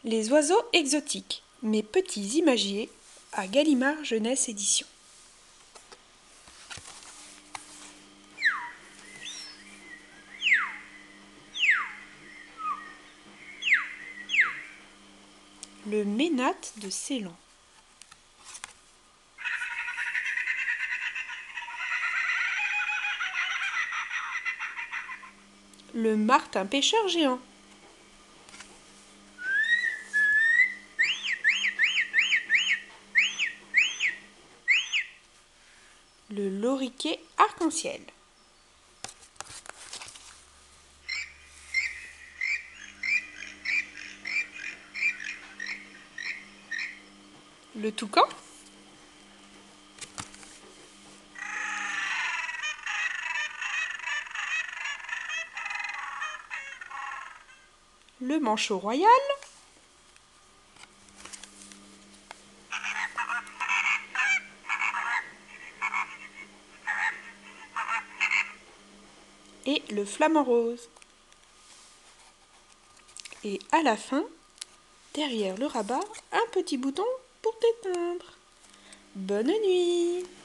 Les oiseaux exotiques, mes petits imagiers, à Gallimard Jeunesse Édition. Le ménate de Ceylan. Le martin pêcheur géant. Le loriquet arc-en-ciel. Le toucan. Le manchot royal. Et le flamant rose. Et à la fin, derrière le rabat, un petit bouton pour t'éteindre. Bonne nuit!